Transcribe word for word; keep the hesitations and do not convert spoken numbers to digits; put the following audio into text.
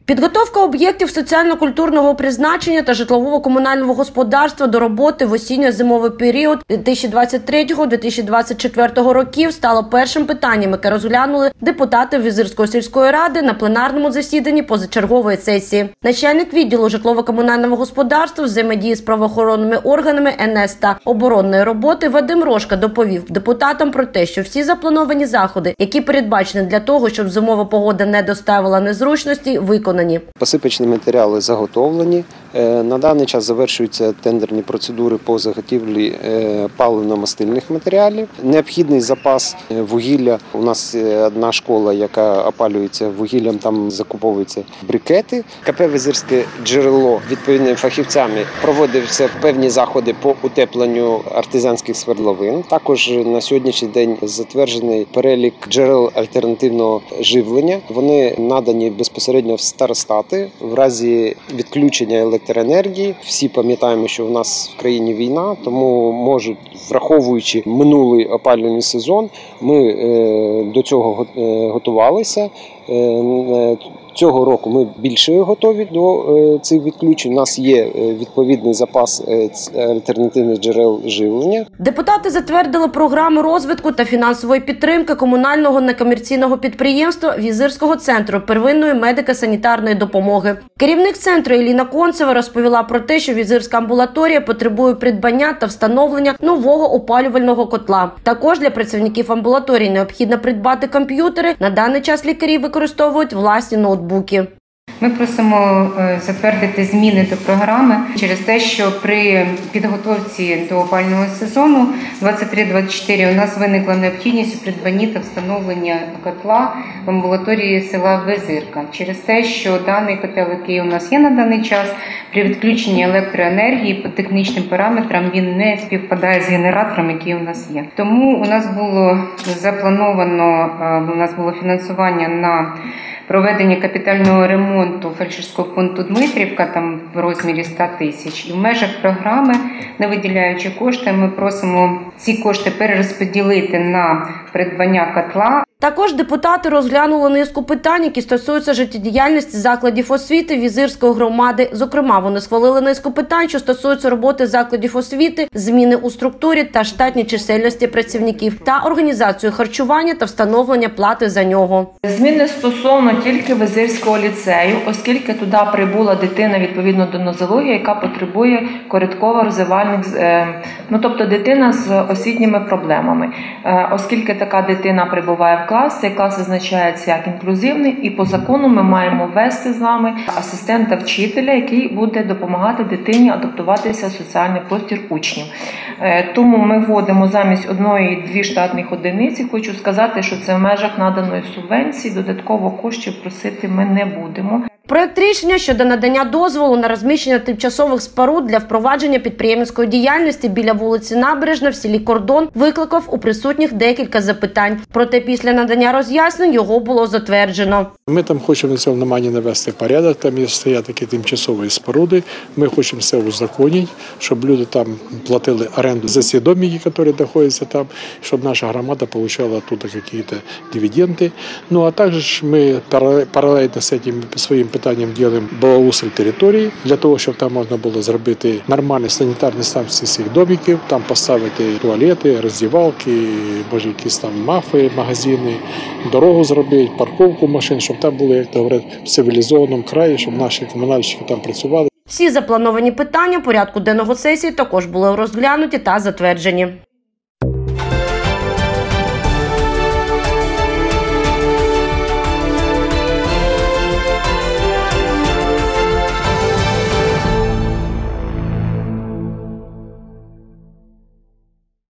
Підготовка об'єктів соціально-культурного призначення та житлово-комунального господарства до роботи в осінньо-зимовий період дві тисячі двадцять третього - дві тисячі двадцять четвертого років стало першим питанням, яке розглянули депутати Візирської сільської ради на пленарному засіданні позачергової сесії. Начальник відділу житлово-комунального господарства, взаємодії з правоохоронними органами, ен ес та оборонної роботи Вадим Рошка доповів депутатам про те, що всі заплановані заходи, які передбачені для того, щоб зимова погода не доставила незручності, виконані. Посипочні матеріали заготовлені. На даний час завершуються тендерні процедури по заготівлі паливно-мастильних матеріалів. Необхідний запас вугілля. У нас одна школа, яка опалюється вугіллям, там закуповуються брикети. ка пе «Візирське джерело» відповідними фахівцями проводився певні заходи по утепленню артезіанських свердловин. Також на сьогоднішній день затверджений перелік джерел альтернативного живлення. Вони надані безпосередньо в старостати в разі відключення електроенергії. Всі пам'ятаємо, що в нас в країні війна, тому можуть, враховуючи минулий опалювальний сезон, ми до цього готувалися. Цього року ми більше готові до цих відключень. У нас є відповідний запас альтернативних джерел живлення. Депутати затвердили програму розвитку та фінансової підтримки комунального некомерційного підприємства Візирського центру первинної медико-санітарної допомоги. Керівник центру Еліна Концева розповіла про те, що Візирська амбулаторія потребує придбання та встановлення нового опалювального котла. Також для працівників амбулаторії необхідно придбати комп'ютери. На даний час лікарі використовують власні ноутбуки. Ми просимо затвердити зміни до програми через те, що при підготовці до опалювального сезону двадцять три двадцять чотири у нас виникла необхідність у придбанні та встановлення котла в амбулаторії села Візирка. Через те, що даний котел, який у нас є на даний час, при відключенні електроенергії по технічним параметрам він не співпадає з генератором, який у нас є. Тому у нас було заплановано, у нас було фінансування на проведення капітального ремонту фельдшерського пункту Дмитрівка там в розмірі ста тисяч. І в межах програми, не виділяючи кошти, ми просимо ці кошти перерозподілити на придбання котла. Також депутати розглянули низку питань, які стосуються життєдіяльності закладів освіти Візирської громади. Зокрема, вони схвалили низку питань, що стосуються роботи закладів освіти, зміни у структурі та штатній чисельності працівників та організацію харчування та встановлення плати за нього. Зміни стосовно тільки Візирського ліцею, оскільки туди прибула дитина відповідно до нозології, яка потребує коритково-розвивальних, ну тобто дитина з освітніми проблемами. Оскільки така дитина прибуває в клас, цей клас визначається як інклюзивний, і по закону ми маємо ввести з вами асистента вчителя, який буде допомагати дитині адаптуватися в соціальний простір учнів. Тому ми вводимо замість одної-дві штатних одиниці. Хочу сказати, що це в межах наданої субвенції, додатково коштів просити ми не будемо. Проект рішення щодо надання дозволу на розміщення тимчасових споруд для впровадження підприємницької діяльності біля вулиці Набережна в селі Кордон викликав у присутніх декілька запитань. Проте після надання роз'яснень його було затверджено. Ми там хочемо на цьому намані навести порядок, там є стоять такі тимчасові споруди. Ми хочемо все узаконити, щоб люди там платили оренду за ці домики, які знаходяться там, щоб наша громада отримала тут якісь дивіденди. Ну а також ми паралельно з цим своїм питанням робимо благоустрій території, для того, щоб там можна було зробити нормальні санітарні станції цих домиків, там поставити туалети, роздівалки, може якісь там мафи, магазини, дорогу зробити, парковку машин, щоб там було, як то говорять, в цивілізованому краї, щоб наші комунальщики там працювали. Всі заплановані питання порядку денного сесії також були розглянуті та затверджені.